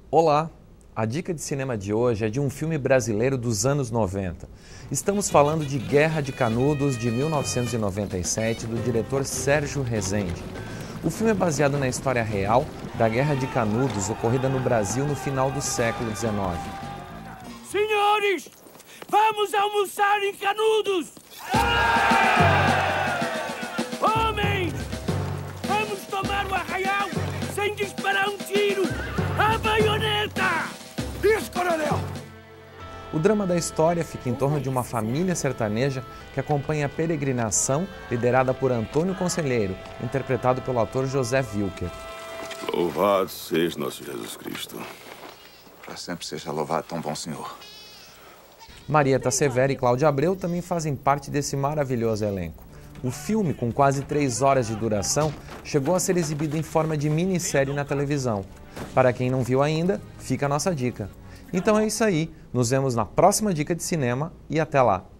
Olá! A dica de cinema de hoje é de um filme brasileiro dos anos 90. Estamos falando de Guerra de Canudos, de 1997, do diretor Sérgio Rezende. O filme é baseado na história real da Guerra de Canudos, ocorrida no Brasil no final do século XIX. Senhores, vamos almoçar em Canudos! Homens, vamos tomar o arraial sem disparar um tiro! A baioneta! Isso, coronel! O drama da história fica em torno de uma família sertaneja que acompanha a peregrinação liderada por Antônio Conselheiro, interpretado pelo ator José Wilker. Louvado seja nosso Jesus Cristo. Para sempre seja louvado, tão bom Senhor. Marieta Severo e Cláudia Abreu também fazem parte desse maravilhoso elenco. O filme, com quase 3 horas de duração, chegou a ser exibido em forma de minissérie na televisão. Para quem não viu ainda, fica a nossa dica. Então é isso aí, nos vemos na próxima dica de cinema e até lá!